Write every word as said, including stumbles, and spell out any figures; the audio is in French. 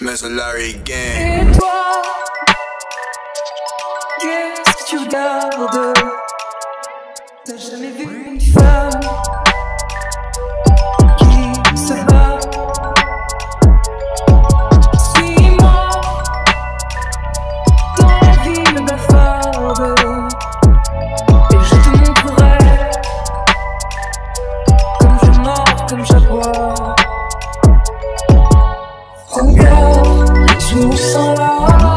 Smith Larry Gang. Et toi, qu'est-ce que tu regardes? T'as jamais vu une femme qui se bat? Suis-moi dans la ville bavarde et je te montrerai comme je mords, comme j'aboie. Regarde, je me sens là.